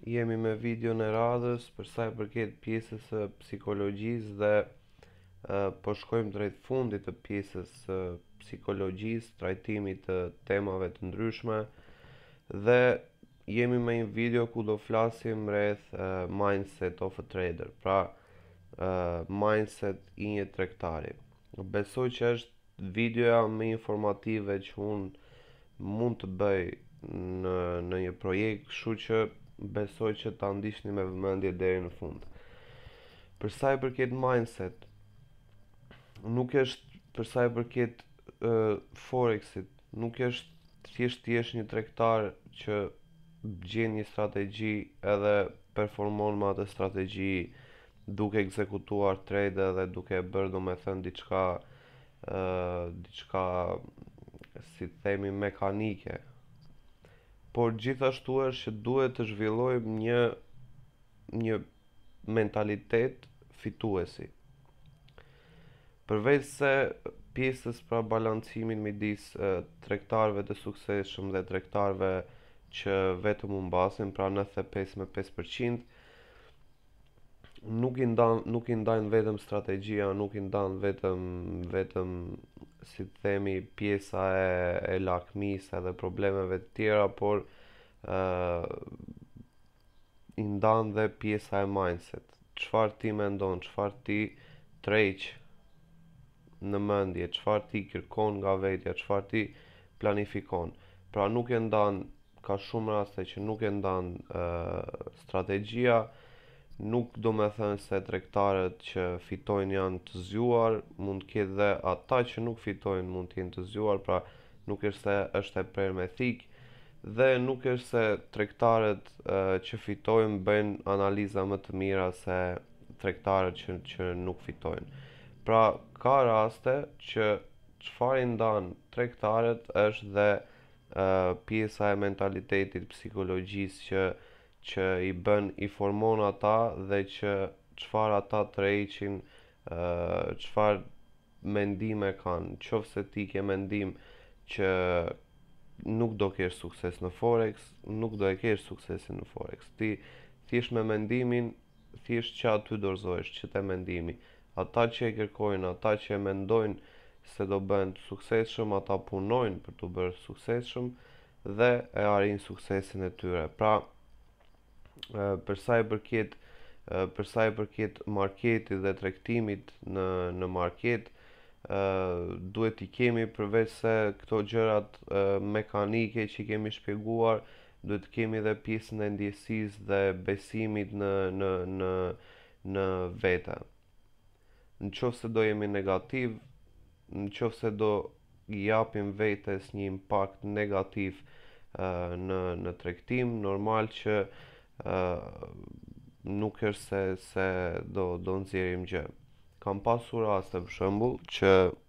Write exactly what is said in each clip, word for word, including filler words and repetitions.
Jemi me video në radhës për sa i përket pjesës së psikologjisë dhe uh, po shkojmë drejt fundit të pjesës së psikologjisë, trajtimit të temave të ndryshme dhe jemi me një video ku do flasim rreth uh, mindset of a trader, pra uh, mindset i një tregtari. Besoj që është videoja më informative që unë mund të bëj në, në një projekt, kështu që besoj që ta ndiqni me vëmendje deri në fund. Për sa i përket mindset, nuk është për sa i përket uh, forexit, nuk është thjesht ti je një tregtar që gjen një strategji edhe performon me atë strategji duke ekzekutuar trade dhe duke bërë domethënë diçka uh, diçka si themi mekanike. Por gjithashtu është që duhet të zhvillojmë një një mentalitet fituesi. Përveç se pjesës pra balancimin midis e, tregtarëve të suksesshëm dhe tregtarëve që vetëm u mbasin, pra nëntëdhjetë e pesë me pesë përqind, nuk i ndan nuk i ndajnë vetëm strategjia, nuk i ndan vetëm vetëm si të themi pjesa e, e lakmisë edhe problemeve të tjera, por uh, i ndan dhe pjesa e mindset. Çfarë ti mendon, çfarë ti tërheq në mendje, çfarë ti kërkon nga vetja, çfarë ti planifikon. Pra nuk e ndan, ka shumë raste që nuk e ndan uh, strategjia. Nuk do me thënë se tregtarët që fitojnë janë të zgjuar, mund të ketë dhe ata që nuk fitojnë mund të jenë të zgjuar, pra nuk është se është e prerë me thik, dhe nuk është se tregtarët e, që fitojnë bëjnë analiza më të mira se tregtarët që, që nuk fitojnë. Pra ka raste që çfarë i ndan tregtarët është dhe e, pjesa e mentalitetit, psikologjisë që që i bën, i formon ata dhe që çfarë ata tërheqin, çfarë mendime kanë. Qofse ti ke mendim që nuk do kesh sukses në forex, nuk do e kesh suksesin në forex. Ti thjesht me mendimin, thjesht që aty dorëzohesh, që te mendimi. Ata që e kërkojnë, ata që e mendojnë se do bëhen të suksesshëm, ata punojnë për të bërë suksesshëm dhe e arrin suksesin e tyre. Pra, për sa i përket për sa i përket marketit dhe tregtimit në në market, duhet i kemi përveç se këto gjërat mekanike që i kemi shpjeguar, duhet të kemi edhe pjesën e ndjesisë dhe besimit në në në në vete. Në qoftë se do jemi negativ, në qoftë se do i japim vetes një impakt negativ në në tregtim, normal që Uh, nuk është se, se do, do nxjerrim gjë. Kam pasur raste për shembull që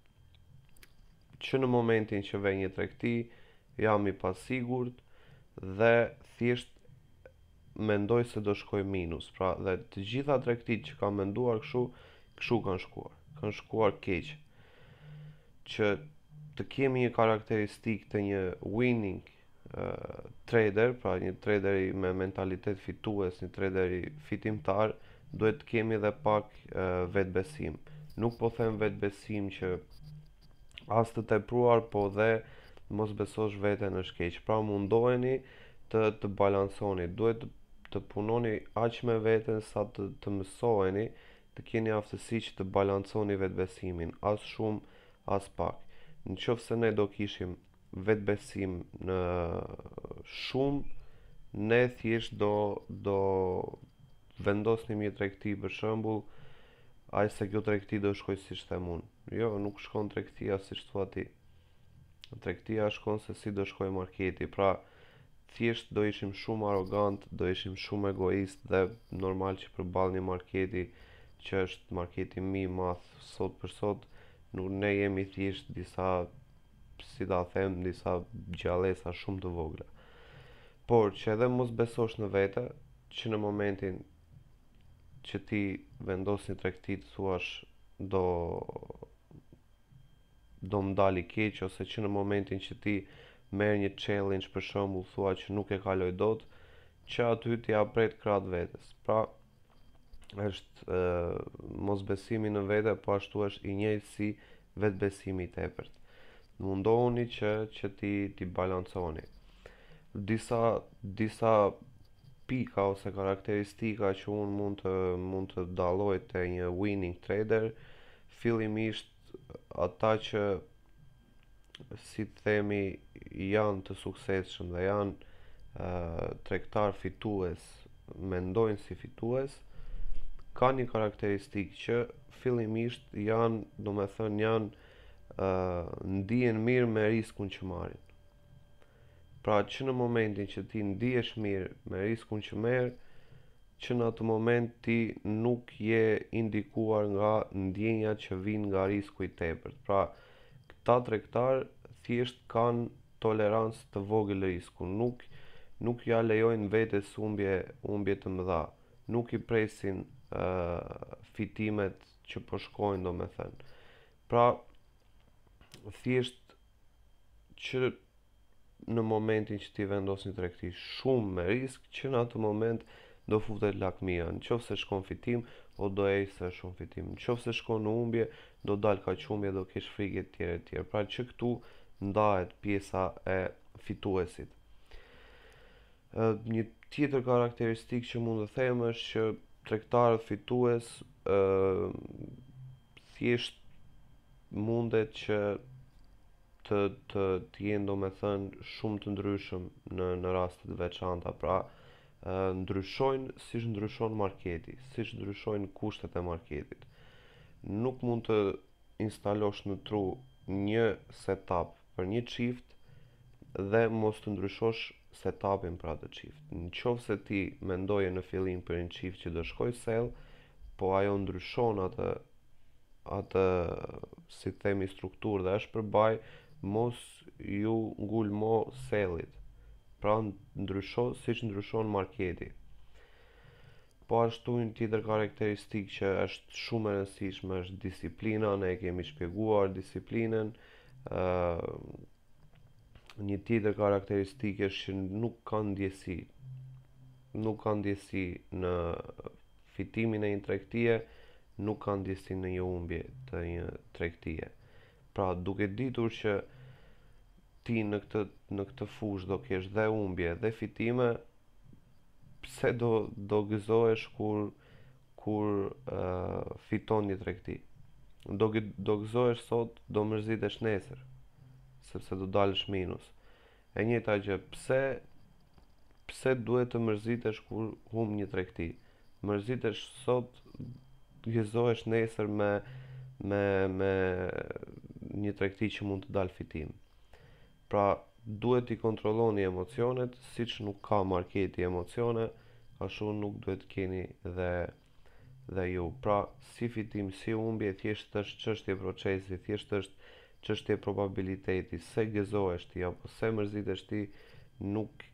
që në momentin që vjen një tregti jam i pasigurt dhe thjesht mendoj se do shkoj minus. Pra dhe të gjitha tregtit që kam menduar kështu, kështu kanë shkuar. Kanë shkuar keq. Që të kemi një karakteristikë të një winning Uh, trader, pra një traderi me mentalitet fitues, një traderi fitimtar, duhet të kemi edhe pak uh, vetbesim. Nuk po them vetbesim që as të tepruar, po dhe mos besosh veten është keq. Pra mundoheni të të balanconi, duhet të, të punoni aq me veten sa të të mësoheni, të keni aftësi që të balanconi vetbesimin, as shumë, as pak. Në qoftë se ne do kishim vetbesim në shumë, ne thjesht do do vendosnim një tregti për shembull, aq se kjo tregti do shkoj siç them unë. Jo, nuk shkon tregtia siç thua ti. Tregtia shkon se si do shkoj marketi. Pra thjesht do ishim shumë arrogant, do ishim shumë egoist dhe normal që përballë një marketi që është marketi më i madh sot për sot, nuk ne jemi thjesht disa, si ta them, disa gjallësa shumë të vogla. Por që edhe mos besosh në vete, që në momentin që ti vendos një tregti të thuash do do më dali keq, ose që në momentin që ti merr një challenge për shembull thua që nuk e kaloj dot, që aty t'ja pret krahët vetes. Pra, është uh, mosbesimi në vete, po ashtu është i njëjtë si vetbesimi i tepërt. Mundohuni që që ti ti balanconi. Disa disa pika ose karakteristika që unë mund të mund të dalloj te një winning trader, fillimisht ata që si të themi janë të suksesshëm dhe janë uh, tregtar fitues, mendojnë si fitues, ka një karakteristikë që fillimisht janë, do me thënë, janë uh, ndihen mirë me riskun që marrin. Pra që në momentin që ti ndihesh mirë me riskun që merr, që në atë moment ti nuk je indikuar nga ndjenjat që vijnë nga risku i tepërt. Pra, këta tregtar thjesht kanë tolerancë të vogël risku, nuk nuk ja lejojnë vetes humbje humbje të mëdha, nuk i presin uh, fitimet që po shkojnë, domethënë. Pra, thjesht që në momentin që ti vendos një tregti shumë me risk, që në atë moment do futet lakmia. Në qoftë se shkon fitim, o do ecë shumë fitim. Në qoftë se shkon në humbje, do dal kaq humbje, do kesh frikë të tjera të tjera. Pra që këtu ndahet pjesa e fituesit. Ë, një tjetër karakteristikë që mund të them është që tregtarët fitues ë thjesht mundet që të të të jenë, domethënë, shumë të ndryshëm në në raste të veçanta. Pra, ë ndryshojnë siç ndryshon marketi, siç ndryshojnë kushtet e marketit. Nuk mund të instalosh në tru një setup për një çift dhe mos të ndryshosh setupin për atë çift. Në qoftë se ti mendoje në fillim për një çift që do shkoj sell, po ajo ndryshon atë atë si themi strukturë dhe është përbaj, mos ju ngulmo sellit. Pra ndrysho siç ndryshon marketi. Po ashtu një tjetër karakteristikë që është shumë e rëndësishme është disiplina. Ne e kemi shpjeguar disiplinën. ë Një tjetër karakteristikë është që nuk ka ndjesi. Nuk ka ndjesi në fitimin e një tregtie, nuk ka ndjesi në një humbje të një tregtie. Pra, duke ditur që ti në këtë në këtë fushë do kesh dhe humbje dhe fitime, pse do do gëzohesh kur kur uh, fiton një tregti. Do do gëzohesh sot, do mërzitesh nesër, sepse do dalësh minus. E njëjta gjë, pse pse duhet të mërzitesh kur humb një tregti? Mërzitesh sot, gëzohesh nesër me me me një tregti që mund të dalë fitim. Pra, duhet i kontrolloni emocionet, siç nuk ka marketi emocione, ashtu nuk duhet keni dhe dhe ju. Pra, si fitim, si humbje, thjesht është çështje procesi, thjesht është çështje probabiliteti, se gëzohesh ti apo se mërzitesh ti, nuk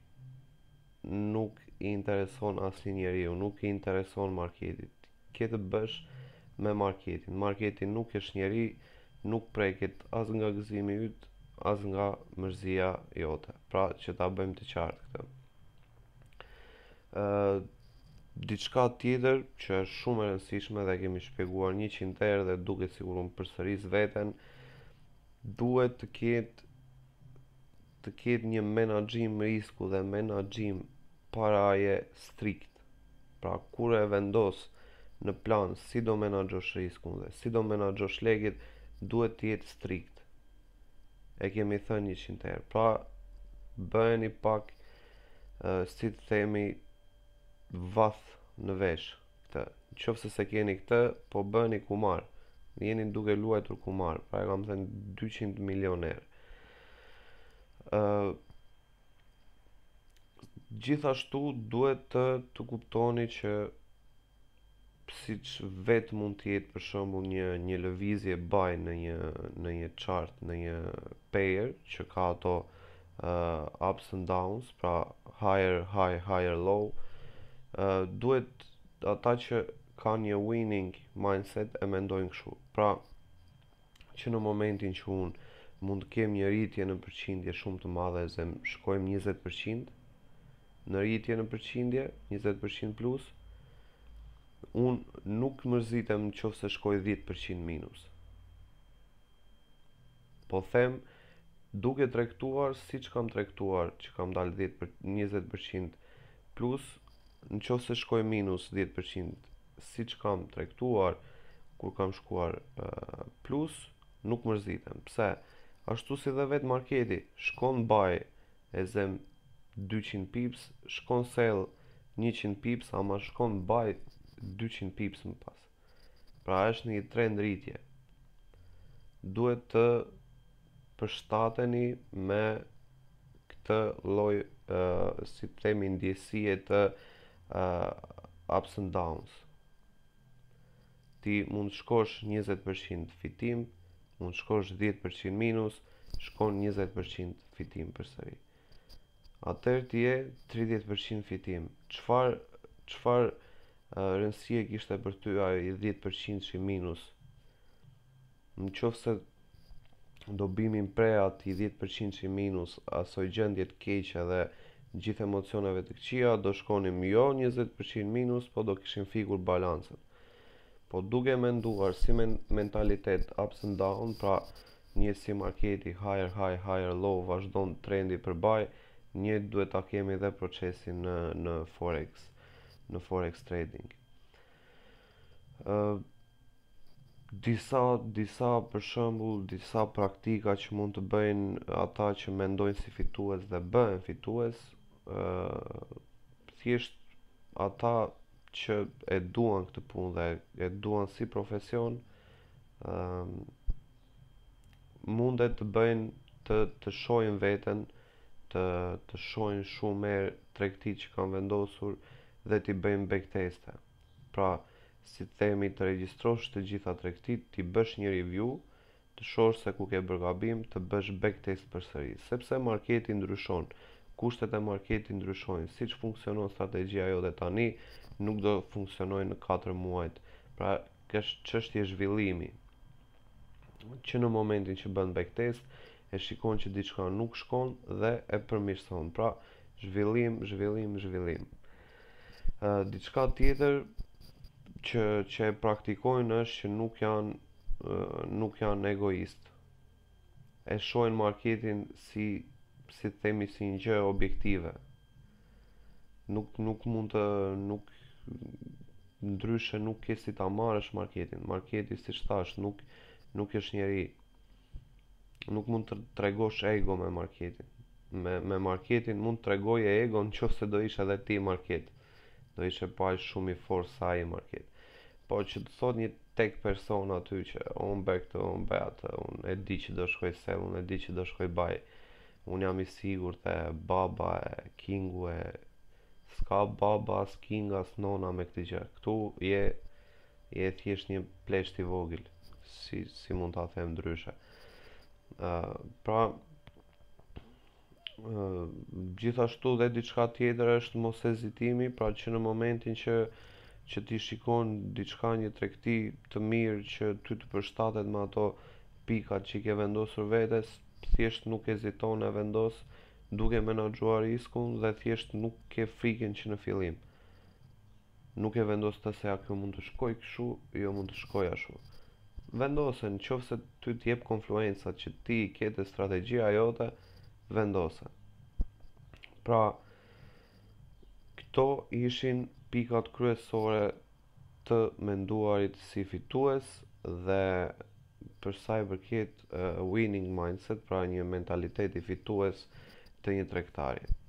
nuk i intereson asnjë njeriu, nuk i intereson marketit. Ke të bësh me marketin. Marketi nuk është njeri, nuk preket as nga gëzimi yt, as nga mërzia jote. Pra, që ta bëjmë të qartë këtë. Ë diçka tjetër që është shumë e rëndësishme dhe kemi shpjeguar njëqind herë dhe duket sikur unë përsëris veten, duhet të ketë të ketë një menaxhim risku dhe menaxhim paraje strikt. Pra, kur e vendos në plan si do menaxhosh riskun dhe si do menaxhosh lekët, duhet të jetë strikt. E kemi thënë njëqind herë. Pra, bëheni pak uh, si të themi vath në vesh këtë. Nëse se keni këtë, po bëni kumar. Jeni duke luajtur kumar. Pra, e kam thënë dyqind milioner. Uh, gjithashtu duhet të të kuptoni që siç vetë mund të jetë për shembull një një lëvizje buy në një në një chart, në një pair që ka ato uh, ups and downs, pra higher high, higher low, uh, duhet ata që kanë një winning mindset e mendojnë kështu. Pra, që në momentin që unë mund të kem një rritje në përqindje shumë të madhe, se shkojmë njëzet përqind, në rritje në përqindje, njëzet përqind plus, unë nuk mërzitem në qoftë se shkoj dhjetë përqind minus. Po them, duke tregtuar siç kam tregtuar që kam dalë dhjetë për njëzet përqind plus, në qoftë se shkoj minus dhjetë përqind, siç kam tregtuar kur kam shkuar uh, plus, nuk mërzitem. Pse? Ashtu si dhe vetë marketi, shkon buy e zem dyqind pips, shkon sell njëqind pips, ama shkon buy dyqind pips më pas. Pra është një trend rritje. Duhet të përshtateni me këtë lloj uh, si të themi ndjesie të uh, ups and downs. Ti mund të shkosh njëzet përqind fitim, mund të shkosh dhjetë përqind minus, shkon njëzet përqind fitim përsëri. Atëherë ti je tridhjetë përqind fitim. Çfar çfar uh, rëndësie kishte për ty ai dhjetë përqind shi minus? Në qoftë se do bimin pre ati dhjetë përqind shi minus, asoj gjendje të keqe dhe gjithë emocioneve të këqija, do shkonim jo njëzet përqind minus, po do kishim fikur balancën. Po duke menduar si men mentalitet ups and down, pra një si marketi higher high, higher low, vazhdon trendi për buy, një duhet ta kemi dhe procesin në, në forex, në forex trading. Uh, disa disa për shembull disa praktika që mund të bëjnë ata që mendojnë si fitues dhe bëhen fitues, uh, thjesht ata që e duan këtë punë dhe e duan si profesion, um, mundet të bëjnë të të shohin veten, të të shohin shumë herë tregtit që kanë vendosur dhe t'i bëjnë backteste. Pra, si të themi, të regjistrosh të gjitha tregtit, t'i bësh një review, të shohësh se ku ke bërë gabim, të bësh backtest përsëri, sepse marketi ndryshon, kushtet e marketit ndryshojnë, siç funksionon strategjia jote tani, nuk do funksionojnë në katër muajt. Pra, është çështje zhvillimi. Që në momentin që bën backtest, e shikon që diçka nuk shkon dhe e përmirëson. Pra, zhvillim, zhvillim, zhvillim. Uh, diçka tjetër që që e praktikojnë është që nuk janë uh, nuk janë egoist. E shohin marketin si si themi si një gjë objektive. Nuk nuk mund të nuk ndryshe nuk ke si ta marrësh marketin. Marketi, siç thash, nuk nuk është njeri. Nuk mund të tregosh ego me marketin. Me me marketin mund të tregoje ego nëse do ishe edhe ti market. Do ishe pa shumë i fortë sa ai market. Po që të thot një tek person aty që unë bëj këtë, unë bëj atë, unë e di që do shkoj sell, unë e di që do shkoj buy. Unë jam i sigurt e baba e kingu e s'ka baba, as king, as nona me këtë gjë. Këtu je je thjesht një plesht i vogël, si si mund ta them ndryshe. Uh, pra uh, gjithashtu dhe diçka tjetër është mos hezitimi, pra që në momentin që që ti shikon diçka një tregti të mirë që ty të përshtatet me ato pikat që i ke vendosur vetes, thjesht nuk heziton e vendos duke menaxhuar riskun dhe thjesht nuk ke frikën që në fillim. Nuk e vendos të se a kjo mund të shkoj kështu, jo mund të shkoj ashtu. Vendose, në qoftë se ty t'jep konfluencat që ti ke te strategjia jote, vendose. Pra, këto ishin pikat kryesore të menduarit si fitues dhe për sa i përket uh, winning mindset, pra një mentalitet i fitues të një tregtari.